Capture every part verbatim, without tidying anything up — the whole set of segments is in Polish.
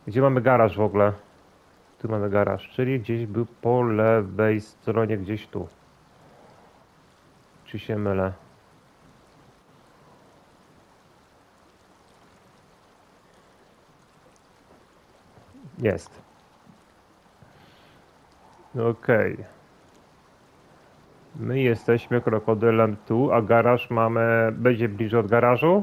Gdzie mamy garaż w ogóle? Tu mamy garaż, czyli gdzieś był po lewej stronie, gdzieś tu. Czy się mylę? Jest. Okej. Okay. My jesteśmy krokodylem tu, a garaż mamy... Będzie bliżej od garażu?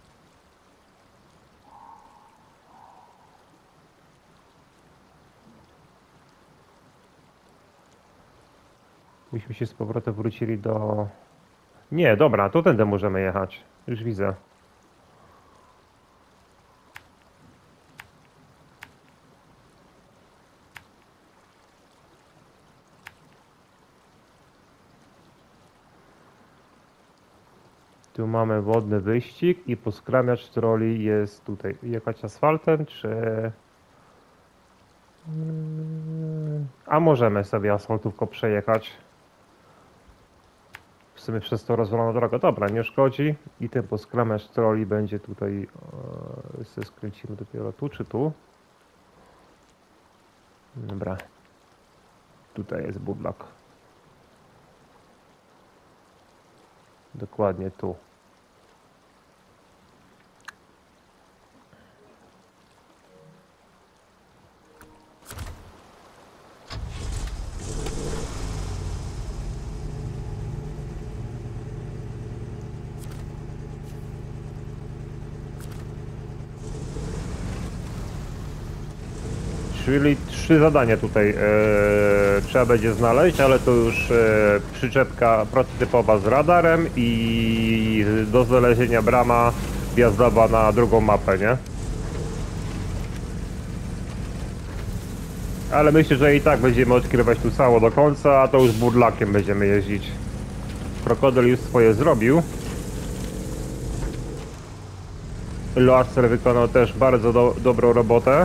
Myśmy się z powrotem wrócili do... Nie, dobra, to tędy możemy jechać. Już widzę. Tu mamy wodny wyścig i poskramiacz troli jest tutaj. Jechać asfaltem, czy... A możemy sobie asfaltówką przejechać. W sumie przez to rozwaloną drogę. Dobra, nie szkodzi. I ten poskramiacz troli będzie tutaj... Yy, skręcimy dopiero tu, czy tu? Dobra. Tutaj jest budlak. Dokładnie tu. Czyli trzy zadania tutaj e, trzeba będzie znaleźć, ale to już e, przyczepka prototypowa z radarem i do znalezienia brama wjazdowa na drugą mapę, nie? Ale myślę, że i tak będziemy odkrywać tu cało do końca, a to już burlakiem będziemy jeździć. Krokodyl już swoje zrobił. Laser wykonał też bardzo do, dobrą robotę.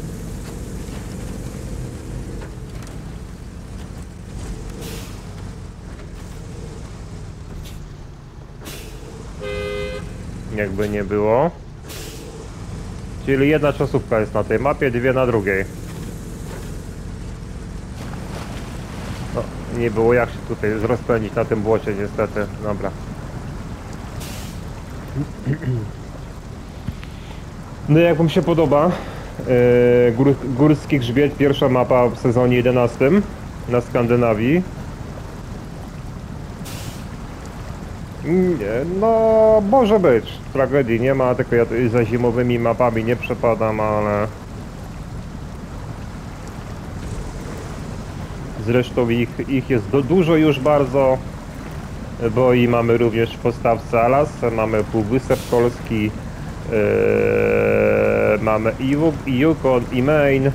Jakby nie było. Czyli jedna czasówka jest na tej mapie, dwie na drugiej. No, nie było jak się tutaj rozpędzić na tym błocie niestety. Dobra. No jak wam się podoba? Yy, gór, Górski Grzbiet, pierwsza mapa w sezonie jedenastym na Skandynawii. Nie, no może być. Tragedii nie ma, tylko ja za zimowymi mapami nie przepadam, ale... Zresztą ich, ich jest do, dużo już bardzo, bo i mamy również w postawce Alasce, mamy Półwysep Polski, yy, mamy i, i Yukon, i Maine.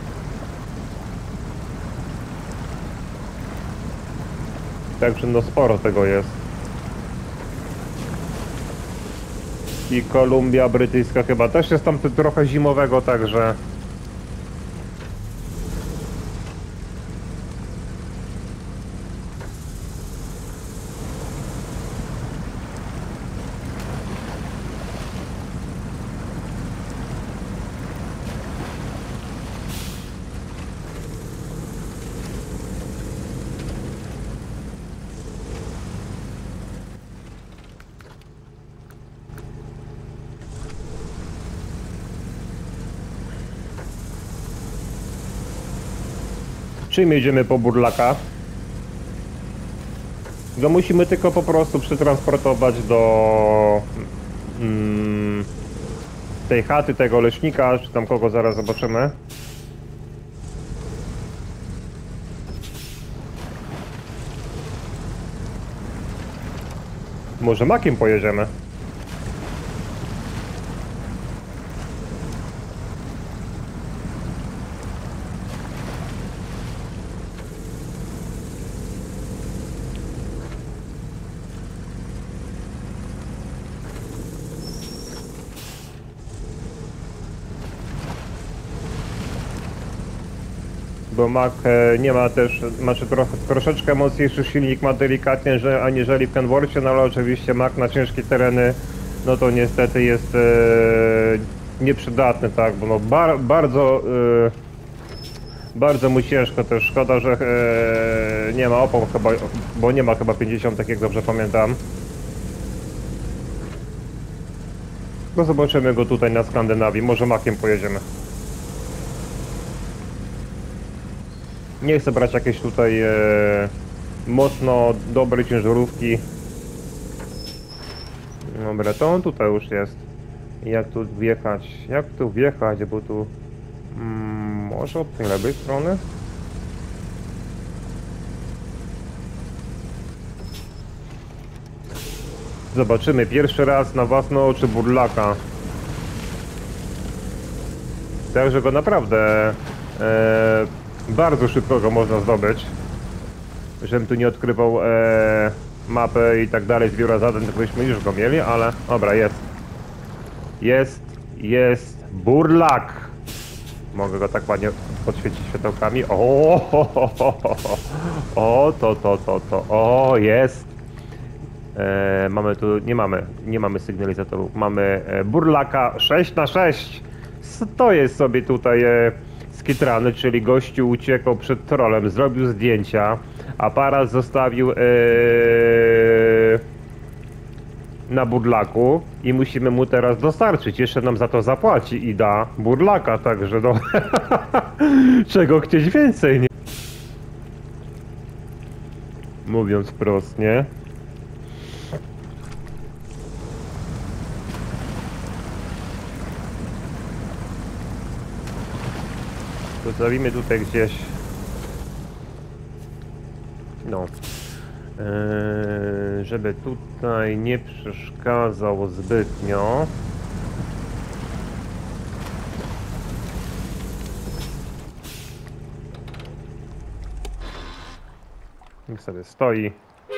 Także no sporo tego jest. I Kolumbia Brytyjska chyba też jest tam trochę zimowego, także... Czym jedziemy po burlaka? Go musimy tylko po prostu przetransportować do mm, tej chaty, tego leśnika, czy tam kogo zaraz zobaczymy. Może makiem pojedziemy? Bo Mac nie ma też, znaczy trochę, troszeczkę mocniejszy silnik, ma delikatnie, że aniżeli w Kenworthie, no ale oczywiście Mac na ciężkie tereny, no to niestety jest e, nieprzydatny, tak, bo no bar, bardzo yy, bardzo mu ciężko też, szkoda, że yy, nie ma opon chyba, bo nie ma chyba pięćdziesiąt, jak dobrze pamiętam. No zobaczymy go tutaj na Skandynawii, może makiem pojedziemy. Nie chcę brać jakieś tutaj e, mocno dobre ciężarówki. Dobra, to on tutaj już jest. Jak tu wjechać? Jak tu wjechać, bo tu... Mm, może od tej lewej strony? Zobaczymy pierwszy raz na własne oczy burlaka. Także go naprawdę e, bardzo szybko go można zdobyć. Żebym tu nie odkrywał e, mapy i tak dalej z biura zadań, to byśmy już go mieli, ale dobra, jest. Jest, jest burlak. Mogę go tak ładnie podświecić światełkami. O, ho, ho, ho, ho. O, to, to, to, to, o, jest. E, mamy tu, nie mamy, nie mamy sygnalizatorów, mamy e, burlaka sześć na sześć. Stoję sobie tutaj e, skitrany, czyli gościu uciekał przed trolem, zrobił zdjęcia, aparat zostawił e, na burlaku i musimy mu teraz dostarczyć, jeszcze nam za to zapłaci i da burlaka, także no czego chcieć więcej, nie? Mówiąc wprost, nie? Zostawimy tutaj gdzieś. No. Eee, żeby tutaj nie przeszkadzał zbytnio. Niech sobie stoi.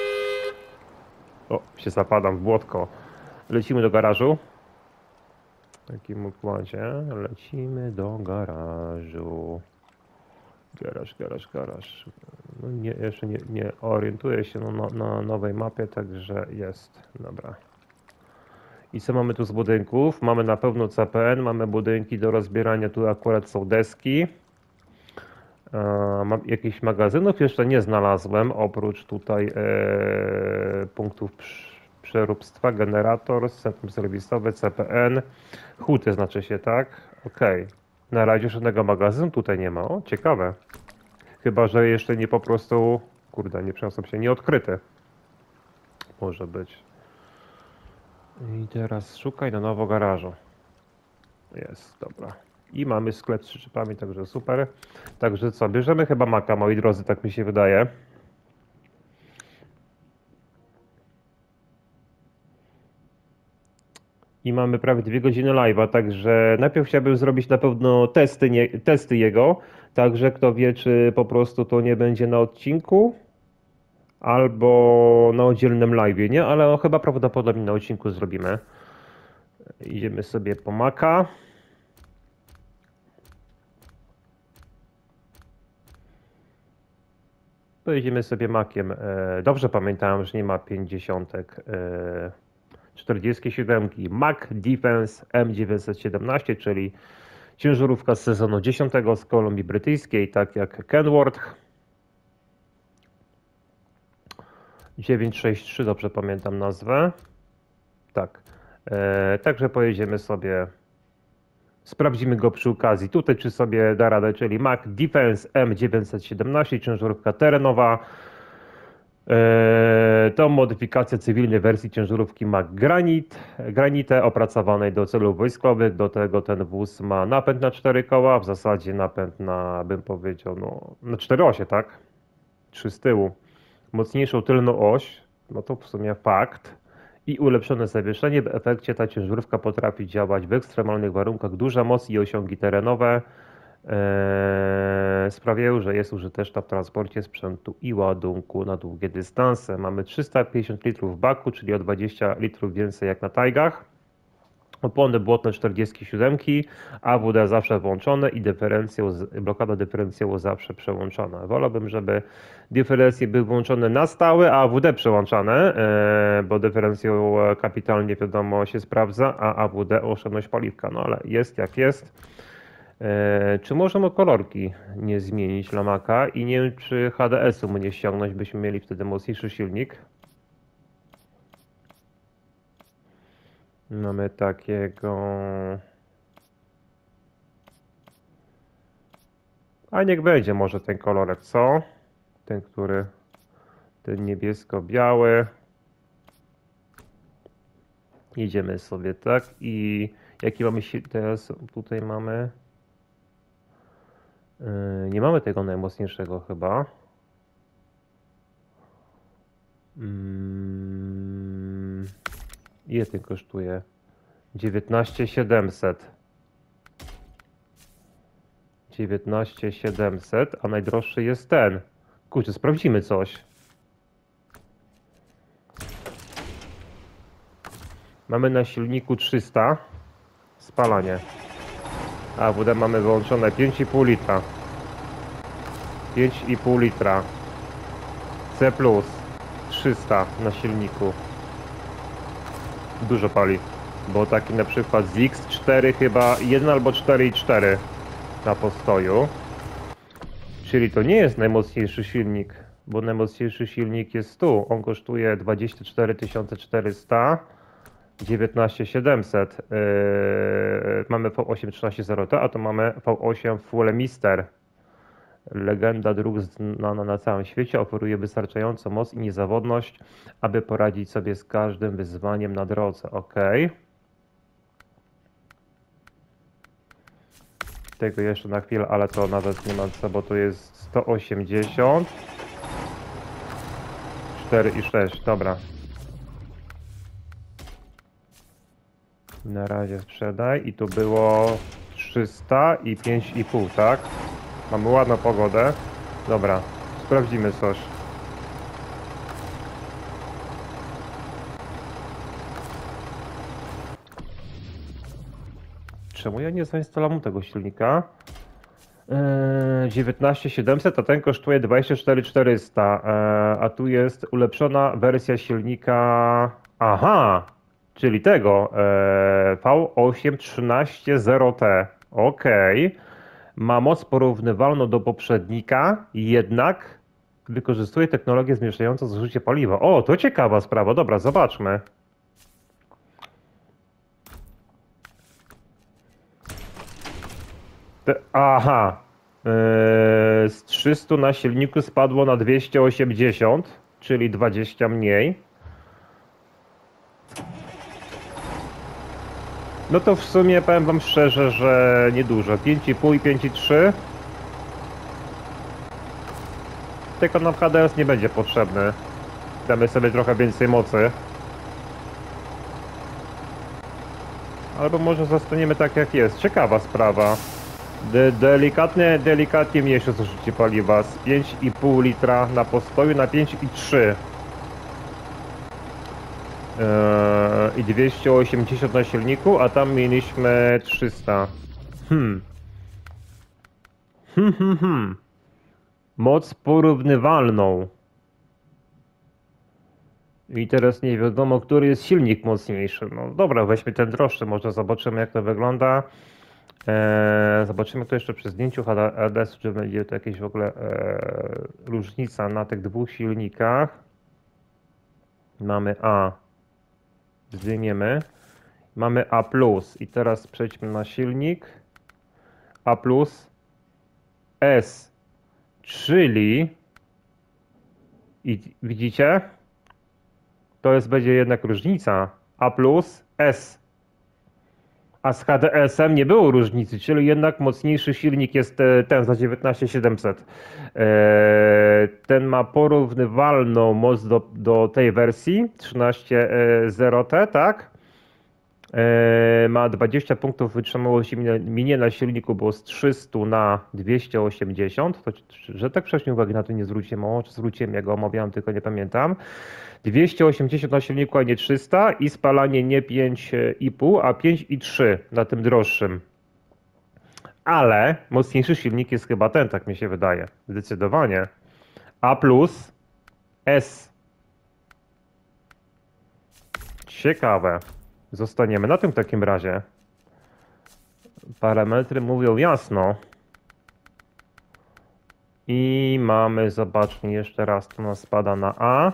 O, się zapadam w błotko. Lecimy do garażu. W takim układzie lecimy do garażu. Garaż, garaż, garaż. No nie, jeszcze nie, nie orientuję się na, na nowej mapie, także jest. Dobra. I co mamy tu z budynków? Mamy na pewno C P N, mamy budynki do rozbierania, tu akurat są deski. E, mam jakichś magazynów jeszcze nie znalazłem, oprócz tutaj e, punktów przeróbstwa, generator, centrum serwisowe, C P N, huty znaczy się, tak? Okej. Okay. Na razie żadnego magazynu tutaj nie ma. O, ciekawe. Chyba, że jeszcze nie po prostu... Kurde, nie przeniosłem się, nie odkryty. Może być. I teraz szukaj na nowo garażu. Jest, dobra. I mamy sklep z przyczepami, także super. Także co, bierzemy chyba maka, moi drodzy, tak mi się wydaje. I mamy prawie dwie godziny live'a, także najpierw chciałbym zrobić na pewno testy, nie, testy jego, także kto wie, czy po prostu to nie będzie na odcinku, albo na oddzielnym live'ie, nie? Ale no, chyba prawdopodobnie na odcinku zrobimy. Idziemy sobie po maka. Pojedziemy sobie makiem. Dobrze pamiętałem, że nie ma pięćdziesiątek. czterdzieści siedem Mac Defense M dziewięćset siedemnaście, czyli ciężarówka z sezonu dziesiątego z Kolumbii Brytyjskiej, tak jak Kenworth. dziewięćset sześćdziesiąt trzy, dobrze pamiętam nazwę. Tak. E, także pojedziemy sobie, sprawdzimy go przy okazji tutaj, czy sobie da radę, czyli Mac Defense M dziewięćset siedemnaście, ciężarówka terenowa. To modyfikacja cywilnej wersji ciężarówki Mac Granite, Granite opracowanej do celów wojskowych. Do tego ten wóz ma napęd na cztery koła, w zasadzie napęd na, bym powiedział, no, na cztery osie, tak? Trzy z tyłu. Mocniejszą tylną oś, no to w sumie fakt. I ulepszone zawieszenie. W efekcie ta ciężarówka potrafi działać w ekstremalnych warunkach. Duża moc i osiągi terenowe Eee, sprawiają, że jest użyteczna w transporcie sprzętu i ładunku na długie dystanse. Mamy trzysta pięćdziesiąt litrów w baku, czyli o dwadzieścia litrów więcej jak na Taigach. Opony błotne czterdzieści siedem, A W D zawsze włączone i dyferencjał, blokada dyferencjału zawsze przełączona. Wolałbym, żeby dyferencje były włączone na stałe, a A W D przełączane, bo dyferencjał kapitalnie wiadomo się sprawdza, a A W D oszczędność paliwka. No ale jest jak jest. Czy możemy kolorki nie zmienić Lamaka i nie wiem, czy H D S-u mu nie ściągnąć, byśmy mieli wtedy mocniejszy silnik. Mamy takiego... A niech będzie może ten kolorek, co? Ten, który... Ten niebiesko-biały. Jedziemy sobie tak i... Jaki mamy się teraz? Tutaj mamy... Yy, nie mamy tego najmocniejszego chyba. Yy... Ile ten kosztuje? dziewiętnaście siedemset. dziewiętnaście siedemset, a najdroższy jest ten. Kurczę, sprawdzimy coś. Mamy na silniku trzysta. Spalanie. A W D mamy wyłączone pięć i pół litra. pięć i pół litra. C plus. trzysta na silniku. Dużo pali. Bo taki na przykład z X cztery chyba jeden albo cztery i cztery na postoju. Czyli to nie jest najmocniejszy silnik, bo najmocniejszy silnik jest tu. On kosztuje dwadzieścia cztery tysiące czterysta, dziewiętnaście siedemset. Yy, mamy V osiem trzynaście zero T, a to mamy V osiem Full Mister. Legenda dróg znana na całym świecie, oferuje wystarczającą moc i niezawodność, aby poradzić sobie z każdym wyzwaniem na drodze. Ok. Tego jeszcze na chwilę, ale to nawet nie ma co, bo to jest sto osiemdziesiąt. cztery i sześć, dobra. Na razie sprzedaj i tu było trzysta i pięć i pół, tak? Mamy ładną pogodę. Dobra, sprawdzimy coś. Czemu ja nie zainstalował tego silnika? Eee, dziewiętnaście siedemset, a ten kosztuje dwadzieścia cztery czterysta. Eee, a tu jest ulepszona wersja silnika. Aha! Czyli tego eee, V osiem trzynaście zero T. Ok. Ma moc porównywalną do poprzednika, jednak wykorzystuje technologię zmniejszającą zużycie paliwa. O, to ciekawa sprawa. Dobra, zobaczmy. Te, aha. Yy, z trzystu na silniku spadło na dwieście osiemdziesiąt, czyli dwadzieścia mniej. No to w sumie powiem wam szczerze, że niedużo. pięć i pół i pięć i trzy. Tylko nam H D S nie będzie potrzebny. Damy sobie trochę więcej mocy. Albo może zostaniemy tak jak jest. Ciekawa sprawa. De delikatnie, delikatnie mniejsze zużycie paliwa. Z pięć i pół litra na postoju na pięć i trzy. Eee, I dwieście osiemdziesiąt na silniku, a tam mieliśmy trzysta. Hmm. Hmm, hmm, hmm. Moc porównywalną. I teraz nie wiadomo, który jest silnik mocniejszy. No dobra, weźmy ten droższy, może zobaczymy jak to wygląda. Eee, zobaczymy to jeszcze przy zdjęciu H D S, czy będzie to jakaś w ogóle eee, różnica na tych dwóch silnikach. Mamy A. Zdejmiemy. Mamy A plus. I teraz przejdźmy na silnik. A plus. S. Czyli... I widzicie? To jest, będzie jednak różnica. A plus S. A z H D S-em nie było różnicy, czyli jednak mocniejszy silnik jest ten za dziewiętnaście siedemset. Ten ma porównywalną moc do, do tej wersji trzynaście zero T, tak? Yy, ma dwadzieścia punktów wytrzymałości minie na silniku, było z trzysta na dwieście osiemdziesiąt. To, że tak wcześniej uwagi na to nie zwróciłem, o, czy zwróciłem, ja go omawiałem, tylko nie pamiętam. dwieście osiemdziesiąt na silniku, a nie trzysta i spalanie nie pięć i pół, a pięć i trzy na tym droższym. Ale mocniejszy silnik jest chyba ten, tak mi się wydaje. Zdecydowanie. A plus S. Ciekawe. Zostaniemy na tym w takim razie. Parametry mówią jasno. I mamy, zobaczmy jeszcze raz, to nas spada na A.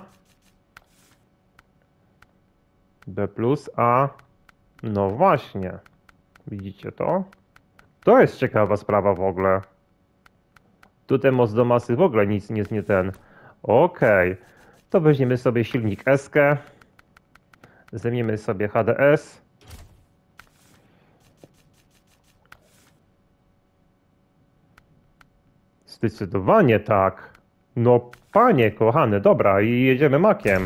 B plus A. No właśnie. Widzicie to? To jest ciekawa sprawa w ogóle. Tutaj moc do masy w ogóle nic nie jest nie ten. Okej. Okay. To weźmiemy sobie silnik S K. Zajmiemy sobie H D S. Zdecydowanie tak. No panie kochany, dobra, i jedziemy makiem.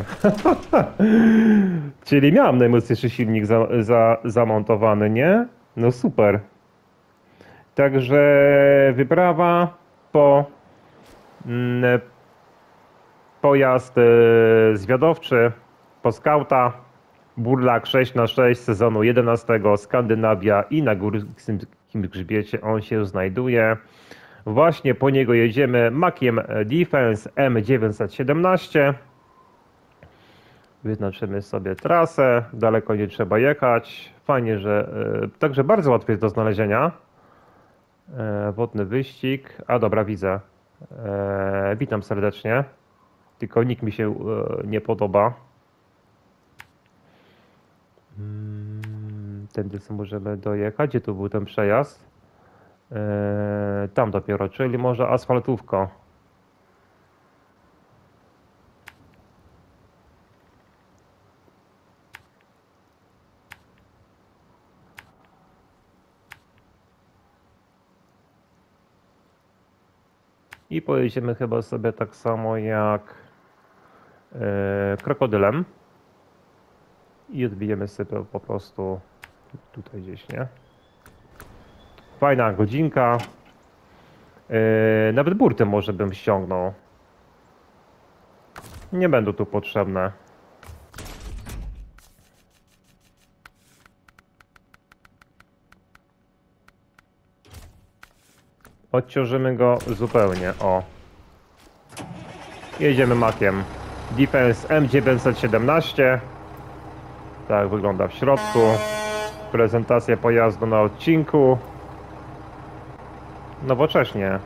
Czyli miałem najmocniejszy silnik za, za, zamontowany, nie? No super. Także wyprawa po mm, pojazd y, zwiadowczy, po skauta, Burlak sześć na sześć sezonu jedenastego, Skandynawia i na górskim grzbiecie on się znajduje. Właśnie po niego jedziemy makiem Defense M dziewięćset siedemnaście. Wyznaczymy sobie trasę, daleko nie trzeba jechać. Fajnie, że y, także bardzo łatwy jest do znalezienia. E, wodny wyścig. A dobra, widzę. E, witam serdecznie. Tylko nikt mi się e, nie podoba. Hmm, tędy sobie możemy dojechać. Gdzie tu był ten przejazd? E, tam dopiero, czyli może asfaltówko. I pojedziemy chyba sobie tak samo jak e, krokodylem. I odbijemy sobie po prostu tutaj gdzieś, nie? Fajna godzinka. E, nawet burtę może bym ściągnął. Nie będą tu potrzebne. Odciążymy go zupełnie, o. Jedziemy makiem. Defense M dziewięćset siedemnaście. Tak wygląda w środku. Prezentacja pojazdu na odcinku. Nowocześnie.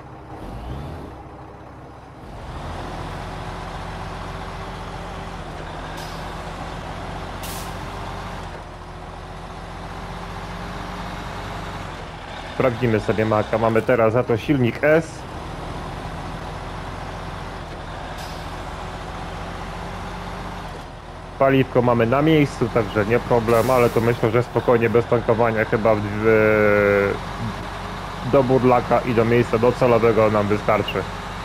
Sprawdzimy sobie maka. Mamy teraz za to silnik S. Paliwko mamy na miejscu, także nie problem, ale to myślę, że spokojnie bez tankowania chyba w, w, do Burlaka i do miejsca docelowego nam wystarczy.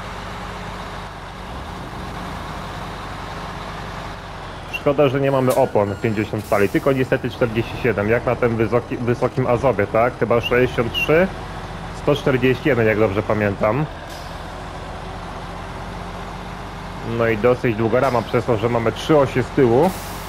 Szkoda, że nie mamy opon pięćdziesiąt cali, tylko niestety czterdzieści siedem, jak na tym wysoki, wysokim Azowie, tak? Chyba sześćdziesiąt trzy, sto czterdzieści jeden, jak dobrze pamiętam. No i dosyć długa rama przez to, że mamy trzy osie z tyłu.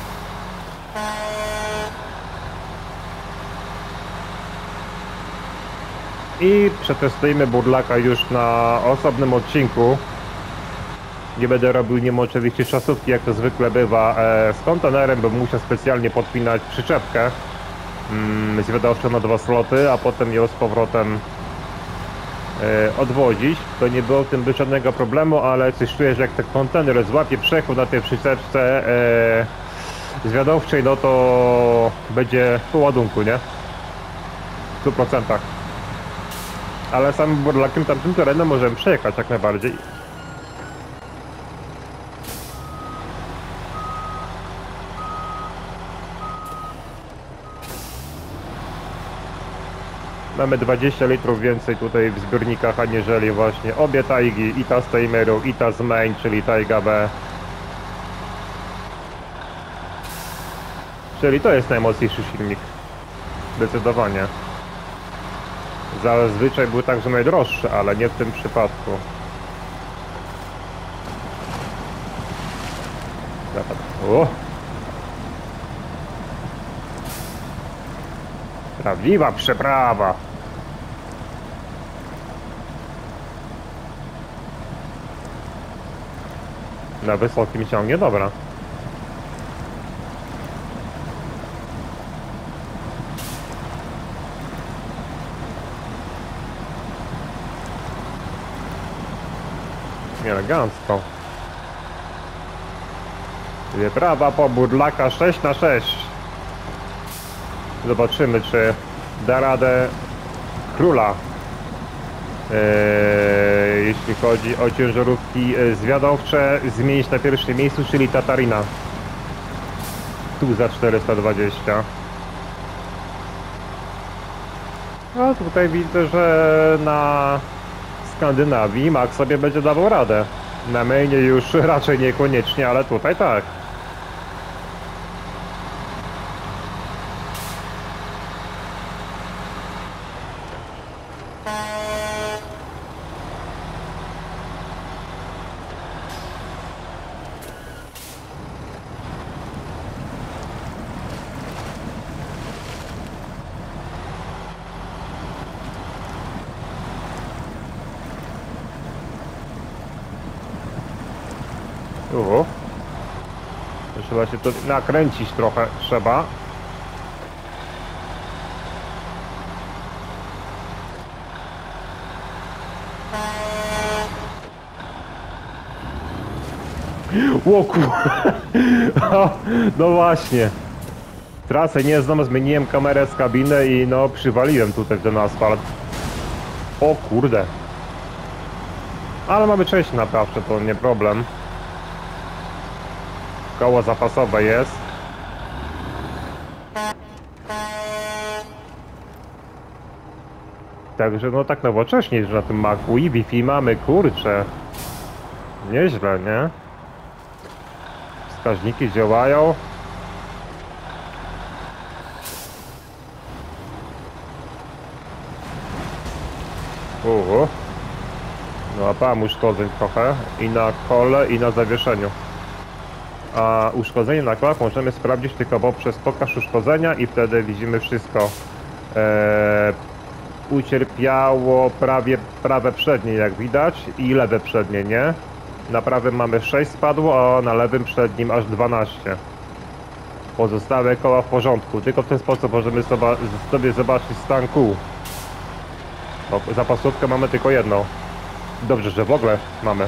I przetestujemy Burlaka już na osobnym odcinku. Nie będę robił nim oczywiście czasówki, jak to zwykle bywa e, z kontenerem, bo musiał specjalnie podpinać przyczepkę mm, zwiadowczą na dwa sloty, a potem ją z powrotem e, odwozić. To nie było w tym żadnego problemu, ale coś czuję, że jak ten kontener złapie przechód na tej przyczepce e, zwiadowczej, no to będzie po ładunku, nie? W stu procentach. Ale samym Burlakiem tamtym terenem możemy przejechać jak najbardziej. Mamy dwadzieścia litrów więcej tutaj w zbiornikach, aniżeli właśnie obie tajgi, i ta z Taimeru, i ta z Main, czyli Taiga B. Czyli to jest najmocniejszy silnik. Zdecydowanie. Zazwyczaj był także najdroższy, ale nie w tym przypadku. O! Prawdziwa przeprawa. Na wysokim ciągnie, dobra. Elegancko. Wyprawa po Burlaka sześć na sześć. Zobaczymy, czy da radę króla, eee, jeśli chodzi o ciężarówki zwiadowcze, zmienić na pierwszym miejscu, czyli Tatarina. Tu za czterysta dwadzieścia. No tutaj widzę, że na Skandynawii Max sobie będzie dawał radę. Na mainie już raczej niekoniecznie, ale tutaj tak. Uhu. Trzeba się to nakręcić trochę, trzeba. Łoku. No właśnie. Trasę nie znam, zmieniłem kamerę z kabiny i no przywaliłem tutaj w ten asfalt. O kurde. Ale mamy części naprawcze, to nie problem. Koło zapasowe jest. Także no tak nowocześnie, że na tym Macu i Wi-Fi mamy, kurczę. Nieźle, nie? Wskaźniki działają. Uhu. No a pam uszkodzeń trochę. I na kole, i na zawieszeniu. A uszkodzenie na kołach możemy sprawdzić tylko poprzez pokaż uszkodzenia i wtedy widzimy wszystko. Eee, ucierpiało prawie prawe przednie, jak widać, i lewe przednie, nie? Na prawym mamy sześć spadło, a na lewym przednim aż dwanaście. Pozostałe koła w porządku, tylko w ten sposób możemy sobie zobaczyć stan kół. Bo zapasówkę mamy tylko jedną. Dobrze, że w ogóle mamy.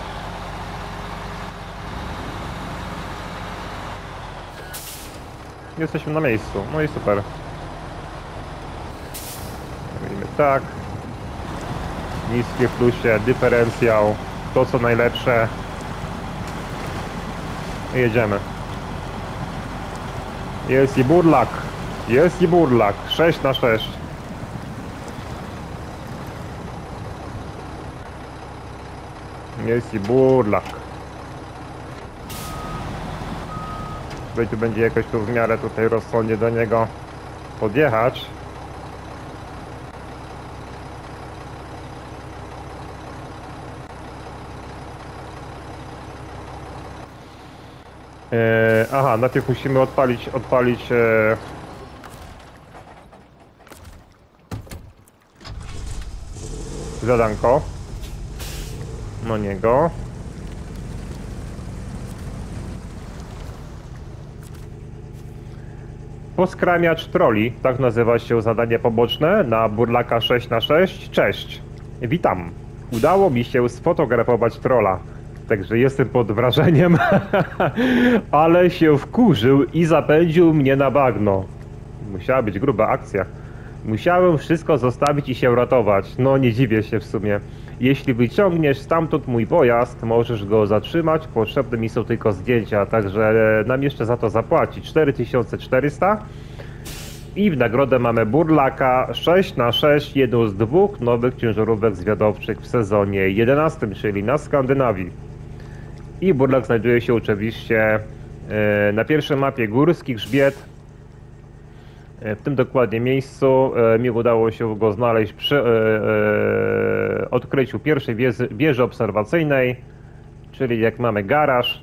Jesteśmy na miejscu, no i super. Robimy tak. Niskie w plusie, dyferencjał, to co najlepsze. I jedziemy. Jest i Burlak. Jest i Burlak. sześć na sześć. Jest i Burlak. Tu będzie jakoś tu w miarę tutaj rozsądnie do niego podjechać. Eee, aha, najpierw musimy odpalić, odpalić e... zadanko. No niego. Poskramiacz troli, tak nazywa się zadanie poboczne na Burlaka sześć na sześć. Cześć, witam. Udało mi się sfotografować trola, także jestem pod wrażeniem, ale się wkurzył i zapędził mnie na bagno. Musiała być gruba akcja. Musiałem wszystko zostawić i się ratować. No nie dziwię się w sumie. Jeśli wyciągniesz stamtąd mój pojazd, możesz go zatrzymać. Potrzebne mi są tylko zdjęcia, także nam jeszcze za to zapłaci cztery tysiące czterysta. I w nagrodę mamy Burlaka sześć na sześć, jedną z dwóch nowych ciężarówek zwiadowczych w sezonie jedenastym, czyli na Skandynawii. I Burlak znajduje się oczywiście na pierwszej mapie Górski Grzbiet. W tym dokładnie miejscu e, mi udało się go znaleźć przy e, e, odkryciu pierwszej wieży, wieży obserwacyjnej, czyli jak mamy garaż,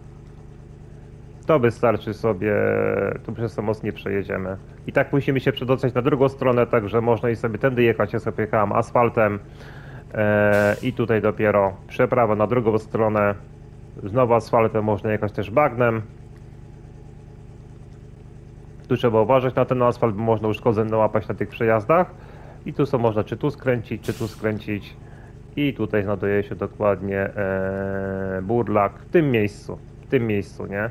to wystarczy sobie, tu przez ten most nie przejedziemy. I tak musimy się przedostać na drugą stronę, także można i sobie tędy jechać, ja sobie jechałem asfaltem e, i tutaj dopiero przeprawa na drugą stronę, znowu asfaltem, można jechać też bagnem. Tu trzeba uważać na ten asfalt, bo można uszkodzeń nałapać na tych przejazdach. I tu są można czy tu skręcić, czy tu skręcić. I tutaj znajduje się dokładnie e, burlak w tym miejscu. W tym miejscu, nie?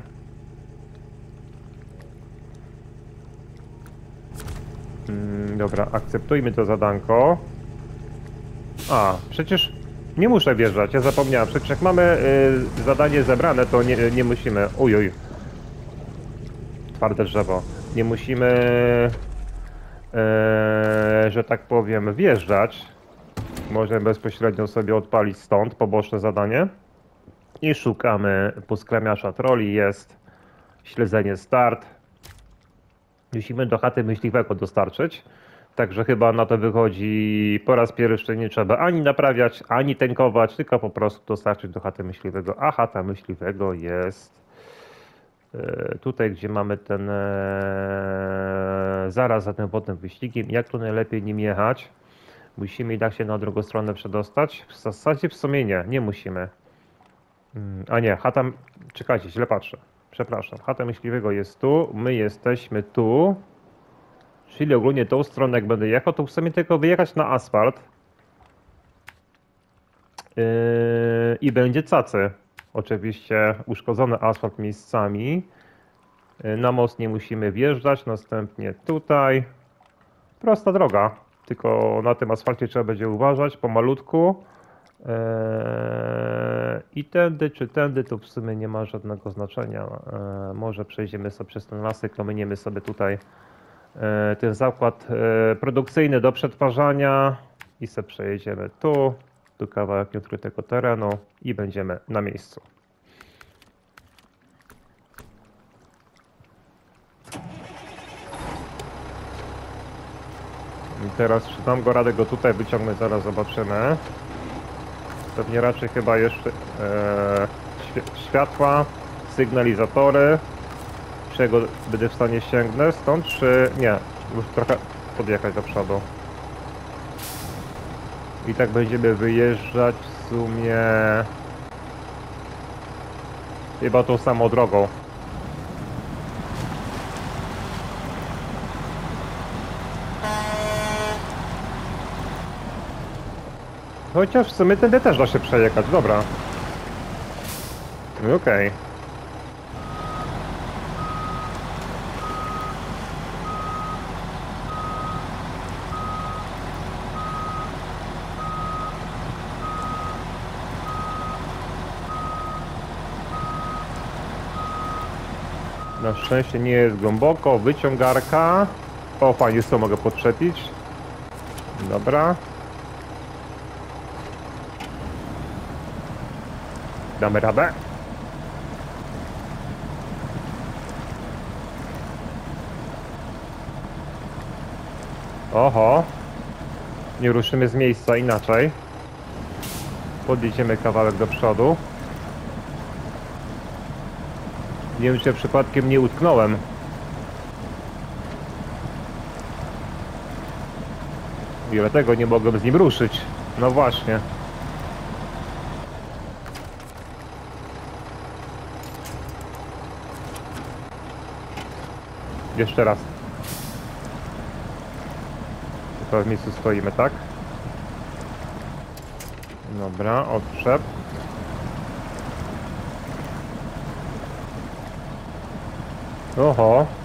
Mm, dobra, akceptujmy to zadanko. A, przecież nie muszę wjeżdżać, ja zapomniałem. Przecież jak mamy y, zadanie zebrane, to nie, nie musimy... Uj, uj. Twarde drzewo. Nie musimy, e, że tak powiem, wjeżdżać. Możemy bezpośrednio sobie odpalić stąd poboczne zadanie. I szukamy poskramiacza troli. Jest śledzenie start. Musimy do chaty myśliwego dostarczyć. Także chyba na to wychodzi po raz pierwszy nie trzeba ani naprawiać, ani tankować, tylko po prostu dostarczyć do chaty myśliwego. A chata myśliwego jest tutaj, gdzie mamy ten e, zaraz za tym wodnym wyścigiem. Jak tu najlepiej nim jechać? Musimy i tak się na drugą stronę przedostać? W zasadzie w sumie nie, nie musimy. A nie, chata... Czekajcie, źle patrzę. Przepraszam, chata myśliwego jest tu, my jesteśmy tu. Czyli ogólnie tą stronę jak będę jechał, to w sumie tylko wyjechać na asfalt. Yy, I będzie cacy. Oczywiście uszkodzony asfalt miejscami. Yy, na most nie musimy wjeżdżać, następnie tutaj. Prosta droga, tylko na tym asfalcie trzeba będzie uważać pomalutku. Yy, I tędy czy tędy to w sumie nie ma żadnego znaczenia. Yy, może przejdziemy sobie przez ten lasek, ominiemy sobie tutaj ten zakład produkcyjny do przetwarzania i sobie przejedziemy tu, tu kawałek nieodkrytego terenu i będziemy na miejscu. I teraz czy dam go radę go tutaj wyciągnąć, zaraz zobaczymy. Pewnie raczej chyba jeszcze e, światła, sygnalizatory. Czy go będę w stanie sięgnąć stąd, czy nie? Muszę trochę podjechać do przodu. I tak będziemy wyjeżdżać w sumie chyba tą samą drogą. Chociaż w sumie tędy też da się przejechać, dobra. Okej. Okay. Na szczęście nie jest głęboko, wyciągarka. O, fajnie, co mogę podczepić. Dobra. Damy radę. Oho. Nie ruszymy z miejsca inaczej. Podjedziemy kawałek do przodu. Nie wiem, czy przypadkiem nie utknąłem. I dlatego nie mogłem z nim ruszyć. No właśnie. Jeszcze raz. Tylko w miejscu stoimy, tak? Dobra, odszedł. Oho.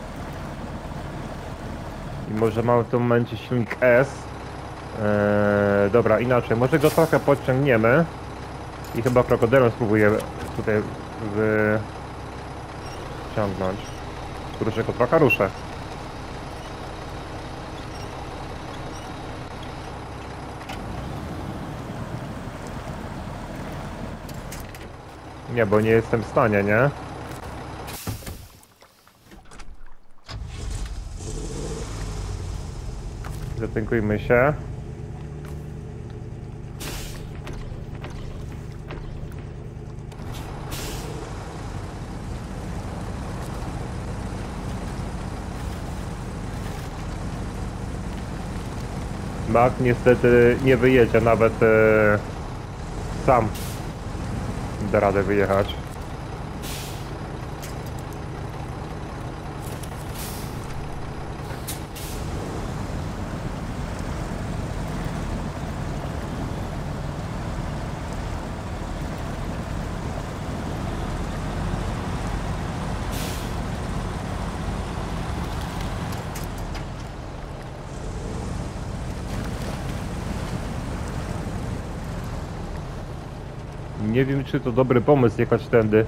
I może mamy w tym momencie silnik S. Eee, dobra, inaczej. Może go trochę podciągniemy. I chyba krokodylem spróbuję tutaj wyciągnąć. Ruszę go trochę, ruszę. Nie, bo nie jestem w stanie, nie? Zatynkujmy się. Mac niestety nie wyjedzie, nawet e, sam da radę wyjechać. Nie wiem, czy to dobry pomysł jechać tędy.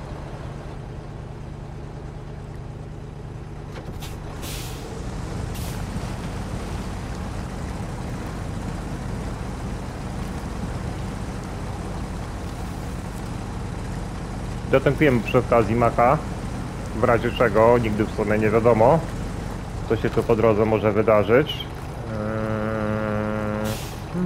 Dotankujemy przy okazji Maca. W razie czego, nigdy w sumie nie wiadomo, co się tu po drodze może wydarzyć. Eee...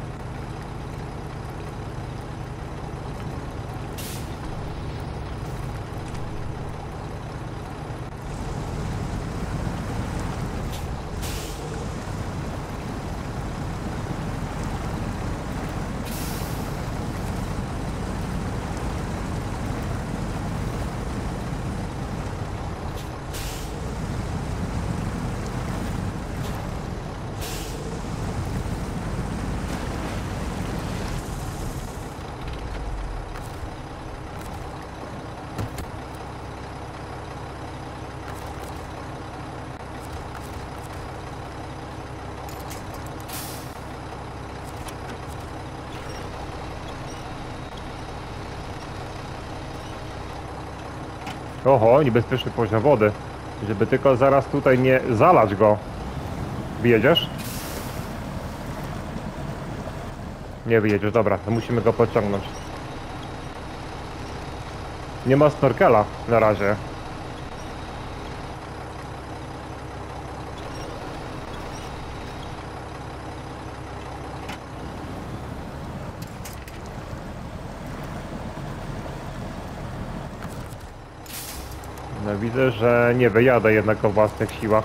Oho, niebezpieczny poziom wody. Żeby tylko zaraz tutaj nie zalać go. Wyjedziesz? Nie wyjedziesz, dobra, to musimy go pociągnąć. Nie ma snorkela na razie. No, widzę, że nie wyjadę jednak o własnych siłach.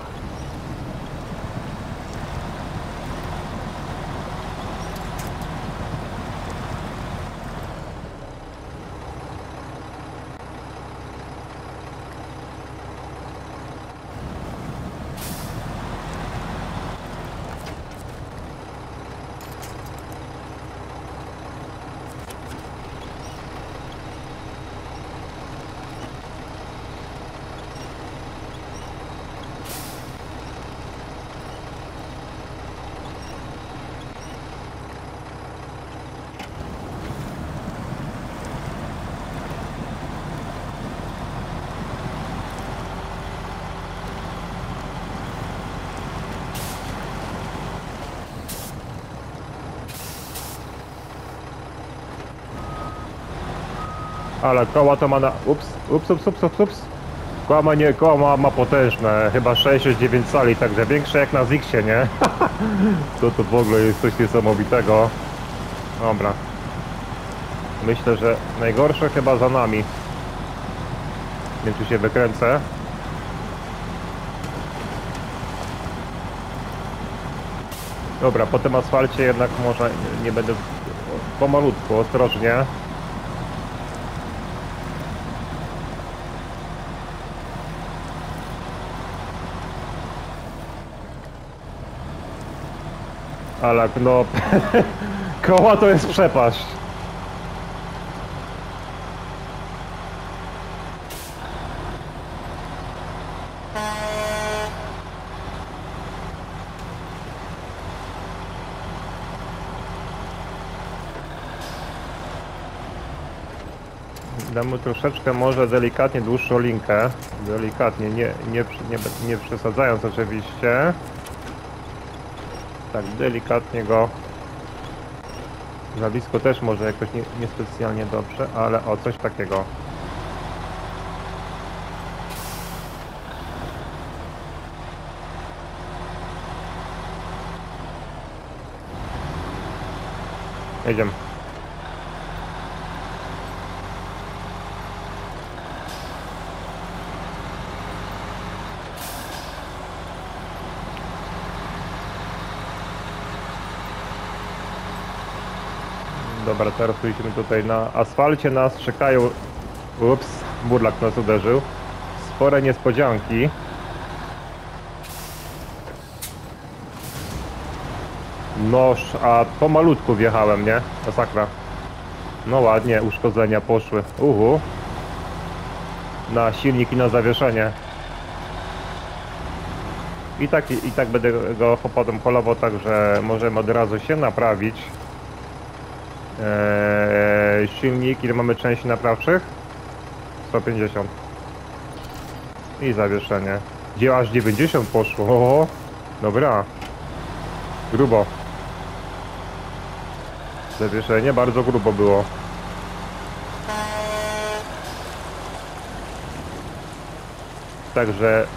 Ale koła to ma na... Ups, ups, ups, ups, ups, ups. Koła ma, nie, koła ma, ma potężne, chyba sześć dziewięć cali, także większe jak na Zixie, nie? To to w ogóle jest coś niesamowitego. Dobra. Myślę, że najgorsze chyba za nami. Nie wiem, czy się wykręcę. Dobra, po tym asfalcie jednak może nie będę... Pomalutku, ostrożnie. Ale no... Koła to jest przepaść. Damy troszeczkę może delikatnie dłuższą linkę. Delikatnie, nie, nie, nie, nie przesadzając oczywiście. Tak, delikatnie go. Za blisko też może jakoś nie, niespecjalnie dobrze, ale o, coś takiego. Jedziemy. Dobra, teraz idziemy tutaj na asfalcie, nas czekają... Ups, burlak nas uderzył. Spore niespodzianki. Noż, a pomalutku wjechałem, nie? Masakra. No ładnie, uszkodzenia poszły. Uhu. Na silnik i na zawieszenie. I tak, i, i tak będę go potem polował, także możemy od razu się naprawić. Eee, silnik, ile mamy części naprawczych? sto pięćdziesiąt. I zawieszenie. Gdzie aż dziewięćdziesiąt poszło? Oho. Dobra. Grubo. Zawieszenie bardzo grubo było. Także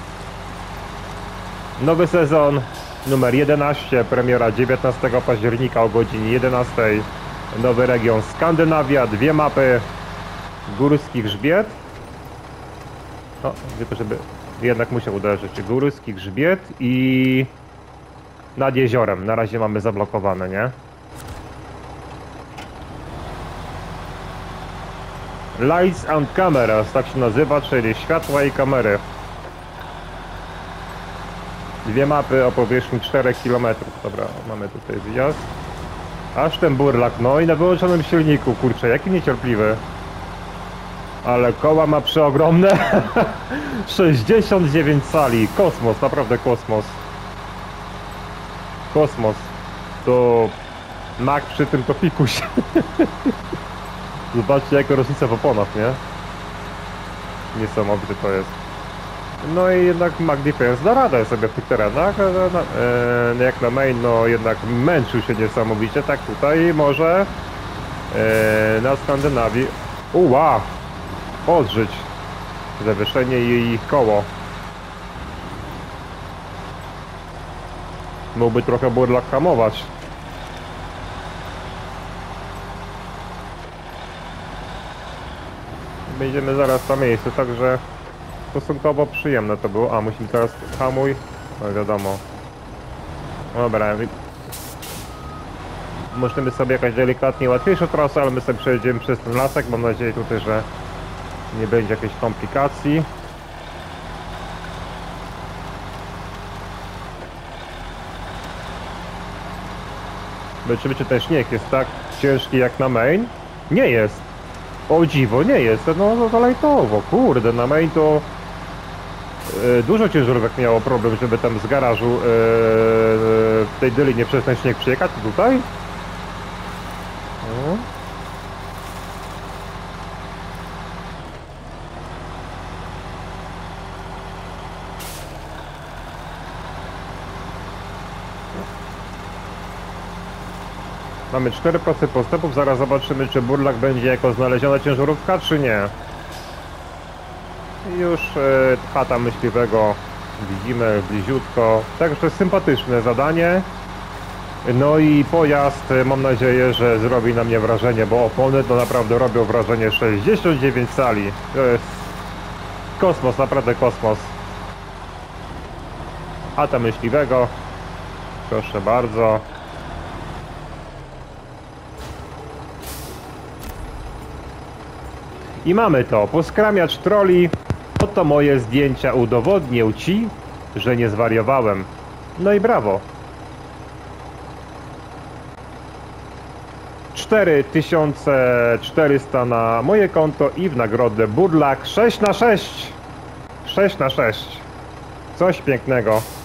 nowy sezon numer jedenaście, premiera dziewiętnastego października o godzinie jedenastej. Nowy region Skandynawia, dwie mapy. Górski Grzbiet. O, tylko żeby jednak musiał uderzyć. Górski Grzbiet i nad jeziorem. Na razie mamy zablokowane, nie? Lights and Cameras, tak się nazywa, czyli światła i kamery. Dwie mapy o powierzchni czterech kilometrów. Dobra, mamy tutaj wyjazd. Aż ten burlak, no i na wyłączonym silniku, kurczę, jaki niecierpliwy. Ale koła ma przeogromne. sześćdziesiąt dziewięć cali, kosmos, naprawdę kosmos. Kosmos. To Mac przy tym to pikuś. Zobaczcie jaka różnica w oponach, nie? Niesamowite to jest. No i jednak Mac Defense da radę sobie w tych terenach, e, jak na main no jednak męczył się niesamowicie, tak tutaj może e, na Skandynawii uła, odżyć zawieszenie i koło. Mógłby trochę burlak hamować. Będziemy zaraz na miejscu, także stosunkowo przyjemne to było. A, musimy teraz hamuj. No wiadomo. Dobra. Możemy sobie jakaś delikatnie łatwiejszą trasę, ale my sobie przejedziemy przez ten lasek. Mam nadzieję tutaj, że nie będzie jakiejś komplikacji. Zobaczymy, czy ten śnieg jest tak ciężki jak na main. Nie jest. O dziwo, nie jest. No, no to lajtowo. Kurde, na main to yy, dużo ciężarówek miało problem, żeby tam z garażu yy, w tej dylinie przez ten śnieg przyjechać. Tutaj? No. Mamy cztery procent postępów, zaraz zobaczymy, czy burlak będzie jako znaleziona ciężarówka, czy nie. Już e, chata myśliwego widzimy bliziutko, także sympatyczne zadanie. No i pojazd, mam nadzieję, że zrobi na mnie wrażenie, bo opony to naprawdę robią wrażenie. Sześćdziesiąt dziewięć cali, to jest kosmos, naprawdę kosmos. Chata myśliwego, proszę bardzo. I mamy to, poskramiacz troli. Oto moje zdjęcia, udowodnię ci, że nie zwariowałem. No i brawo. cztery tysiące czterysta na moje konto i w nagrodę burlak sześć na sześć. sześć na sześć. Coś pięknego.